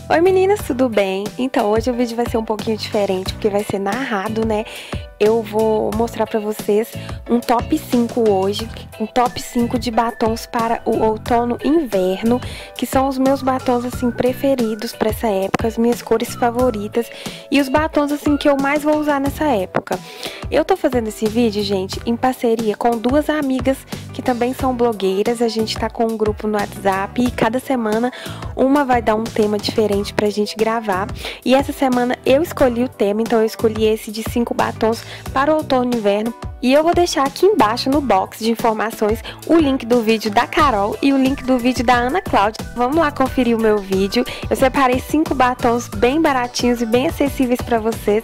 Oi meninas, tudo bem? Então hoje o vídeo vai ser um pouquinho diferente, porque vai ser narrado, né? Eu vou mostrar pra vocês um top 5 hoje, um top 5 de batons para o outono e inverno, que são os meus batons assim preferidos para essa época, as minhas cores favoritas e os batons assim que eu mais vou usar nessa época. Eu tô fazendo esse vídeo, gente, em parceria com duas amigas que também são blogueiras. A gente tá com um grupo no WhatsApp e cada semana uma vai dar um tema diferente pra gente gravar. E essa semana eu escolhi o tema, então eu escolhi esse de 5 batons para o outono e inverno. E eu vou deixar aqui embaixo no box de informações o link do vídeo da Carol e o link do vídeo da Ana Cláudia. Vamos lá conferir o meu vídeo. Eu separei 5 batons bem baratinhos e bem acessíveis para vocês.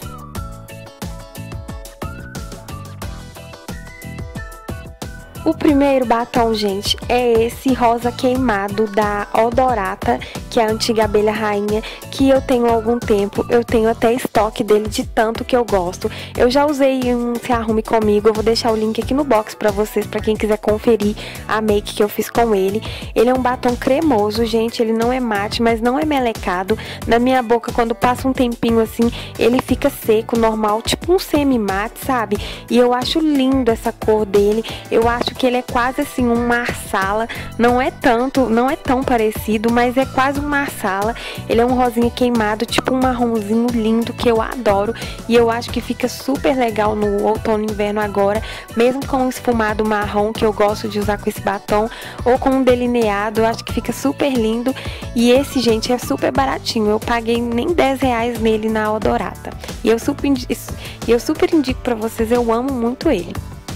O primeiro batom, gente, é esse rosa queimado da Odorata, que é a antiga abelha rainha, que eu tenho há algum tempo. Eu tenho até estoque dele de tanto que eu gosto. Eu já usei um Se Arrume Comigo, eu vou deixar o link aqui no box pra vocês, pra quem quiser conferir a make que eu fiz com ele. Ele é um batom cremoso, gente, ele não é mate, mas não é melecado. Na minha boca, quando passa um tempinho assim, ele fica seco, normal, tipo um semi-mate, sabe? E eu acho lindo essa cor dele, eu acho que ele é quase assim um marsala, não é tão parecido, mas é quase um marsala. Ele é um rosinha queimado, tipo um marronzinho lindo, que eu adoro, e eu acho que fica super legal no outono e inverno agora, mesmo com um esfumado marrom, que eu gosto de usar com esse batom, ou com um delineado, eu acho que fica super lindo. E esse, gente, é super baratinho, eu paguei nem R$10 nele na Odorata, e eu super indico pra vocês, eu amo muito ele.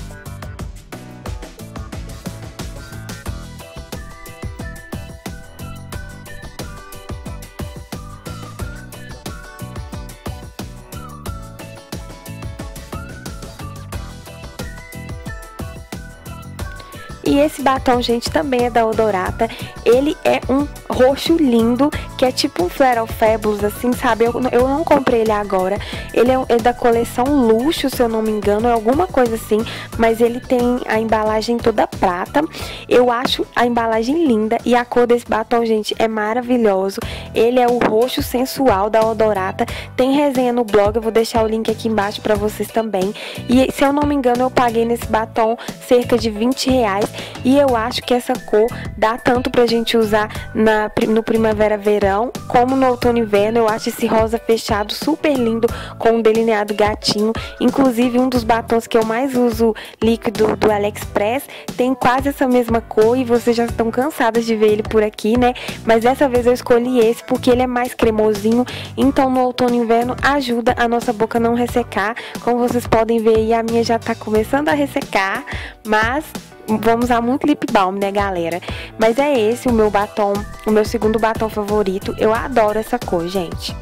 E esse batom, gente, também é da Odorata. Ele é um roxo lindo, que é tipo um Flare of Fabulous, assim, sabe? Eu não comprei ele agora. Ele é da coleção Luxo, se eu não me engano, é alguma coisa assim. Mas ele tem a embalagem toda prata. Eu acho a embalagem linda e a cor desse batom, gente, é maravilhoso. Ele é o roxo sensual da Odorata. Tem resenha no blog, eu vou deixar o link aqui embaixo pra vocês também. E se eu não me engano, eu paguei nesse batom cerca de R$20. E eu acho que essa cor dá tanto pra gente usar no primavera-verão, como no outono e inverno. Eu acho esse rosa fechado super lindo, com um delineado gatinho. Inclusive, um dos batons que eu mais uso líquido do AliExpress tem quase essa mesma cor, e vocês já estão cansadas de ver ele por aqui, né? Mas dessa vez eu escolhi esse porque ele é mais cremosinho, então no outono e inverno ajuda a nossa boca a não ressecar. Como vocês podem ver aí, a minha já tá começando a ressecar, mas vamos usar muito lip balm, né, galera? Mas é esse o meu batom, o meu segundo batom favorito. Eu adoro essa cor, gente.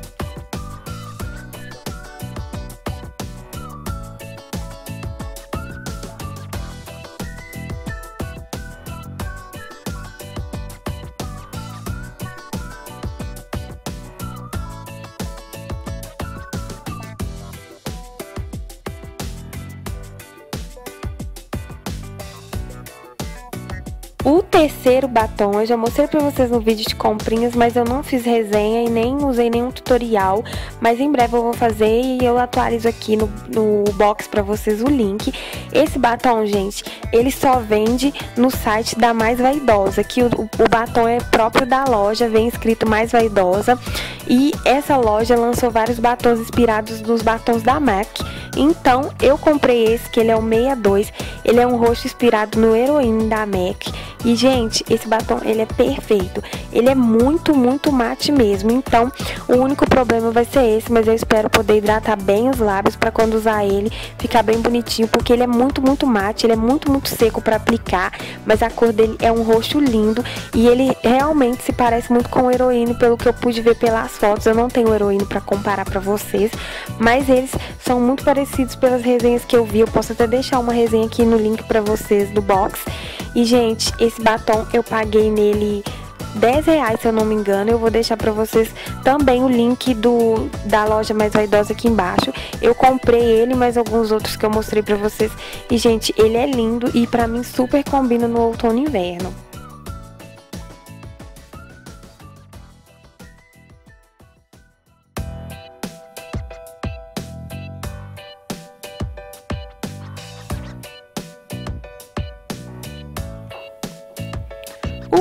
O terceiro batom eu já mostrei pra vocês no vídeo de comprinhas, mas eu não fiz resenha e nem usei nenhum tutorial. Mas em breve eu vou fazer e eu atualizo aqui no box pra vocês o link. Esse batom, gente, ele só vende no site da Mais Vaidosa, que o batom é próprio da loja, vem escrito Mais Vaidosa. E essa loja lançou vários batons inspirados nos batons da MAC. Então eu comprei esse, que ele é o 62, ele é um roxo inspirado no Heroine da MAC. E, gente, esse batom, ele é perfeito. Ele é muito, muito mate mesmo. Então, o único problema vai ser esse, mas eu espero poder hidratar bem os lábios pra quando usar ele ficar bem bonitinho, porque ele é muito, muito mate, ele é muito, muito seco pra aplicar, mas a cor dele é um roxo lindo e ele realmente se parece muito com o Heroine, pelo que eu pude ver pelas fotos. Eu não tenho o Heroine pra comparar pra vocês, mas eles são muito parecidos pelas resenhas que eu vi. Eu posso até deixar uma resenha aqui no link pra vocês do box. E, gente, esse batom eu paguei nele R$10, se eu não me engano. Eu vou deixar pra vocês também o link da loja Mais Vaidosa aqui embaixo. Eu comprei ele, mas alguns outros que eu mostrei pra vocês. E, gente, ele é lindo e pra mim super combina no outono e inverno.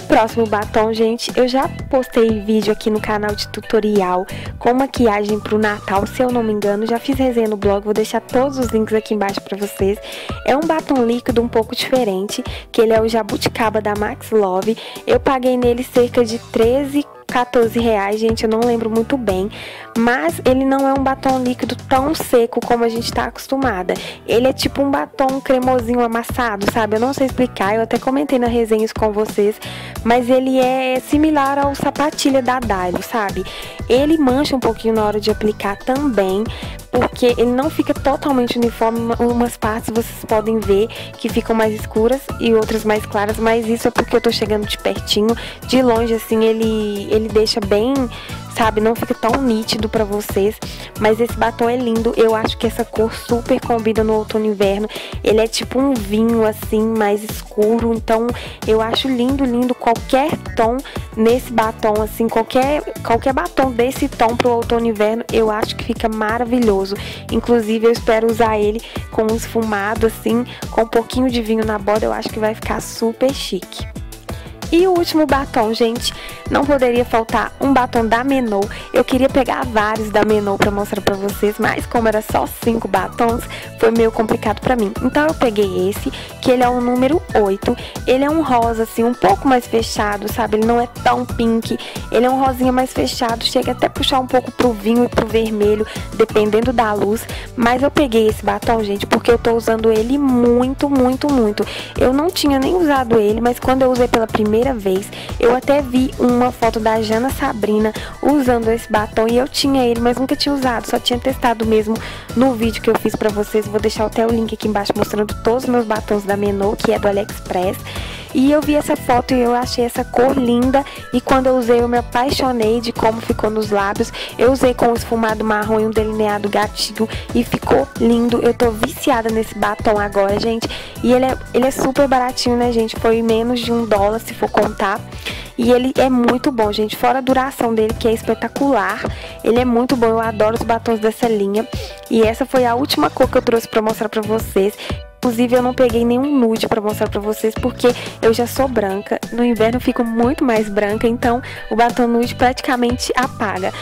próximo batom, gente, eu já postei vídeo aqui no canal de tutorial com maquiagem pro Natal, se eu não me engano. Já fiz resenha no blog, vou deixar todos os links aqui embaixo pra vocês. É um batom líquido um pouco diferente, que ele é o Jabuticaba da Max Love. Eu paguei nele cerca de 13, 14 reais, gente, eu não lembro muito bem. Mas ele não é um batom líquido tão seco como a gente tá acostumada. Ele é tipo um batom cremosinho amassado, sabe? Eu não sei explicar, eu até comentei na resenha isso com vocês. Mas ele é similar ao Sapatilha da Dario, sabe? Ele mancha um pouquinho na hora de aplicar também, porque ele não fica totalmente uniforme. Umas partes vocês podem ver que ficam mais escuras e outras mais claras, mas isso é porque eu tô chegando de pertinho. De longe, assim, ele deixa bem, sabe, não fica tão nítido pra vocês. Mas esse batom é lindo, eu acho que essa cor super combina no outono e inverno. Ele é tipo um vinho, assim, mais escuro, então eu acho lindo, lindo qualquer tom nesse batom, assim, qualquer batom desse tom pro outono e inverno, eu acho que fica maravilhoso. Inclusive, eu espero usar ele com um esfumado, assim, com um pouquinho de vinho na borda, eu acho que vai ficar super chique. E o último batom, gente, não poderia faltar um batom da Menor. Eu queria pegar vários da Menor pra mostrar pra vocês, mas como era só 5 batons, foi meio complicado pra mim. Então eu peguei esse, que ele é o número 8. Ele é um rosa, assim, um pouco mais fechado, sabe? Ele não é tão pink, ele é um rosinha mais fechado, chega até a puxar um pouco pro vinho e pro vermelho, dependendo da luz. Mas eu peguei esse batom, gente, porque eu tô usando ele muito, muito, muito. Eu não tinha nem usado ele, mas quando eu usei pela primeira vez, eu até vi uma foto da Jana Sabrina usando esse batom e eu tinha ele, mas nunca tinha usado, só tinha testado mesmo no vídeo que eu fiz pra vocês. Vou deixar até o link aqui embaixo mostrando todos os meus batons da Menor, que é do AliExpress. E eu vi essa foto e eu achei essa cor linda, e quando eu usei eu me apaixonei de como ficou nos lábios. Eu usei com um esfumado marrom e um delineado gatinho e ficou lindo. Eu tô viciada nesse batom agora, gente. E ele é super baratinho, né, gente? Foi menos de $1 se for contar. E ele é muito bom, gente. Fora a duração dele, que é espetacular. Ele é muito bom, eu adoro os batons dessa linha. E essa foi a última cor que eu trouxe pra mostrar pra vocês. Inclusive, eu não peguei nenhum nude pra mostrar pra vocês, porque eu já sou branca. No inverno eu fico muito mais branca, então o batom nude praticamente apaga.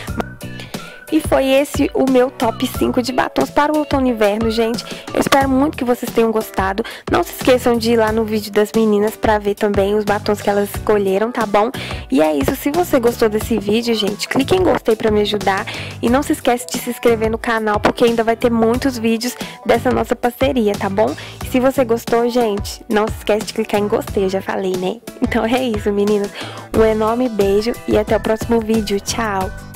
E foi esse o meu top 5 de batons para o outono e inverno, gente. Eu espero muito que vocês tenham gostado. Não se esqueçam de ir lá no vídeo das meninas para ver também os batons que elas escolheram, tá bom? E é isso. Se você gostou desse vídeo, gente, clique em gostei para me ajudar. E não se esquece de se inscrever no canal, porque ainda vai ter muitos vídeos dessa nossa parceria, tá bom? E se você gostou, gente, não se esquece de clicar em gostei, eu já falei, né? Então é isso, meninas. Um enorme beijo e até o próximo vídeo. Tchau!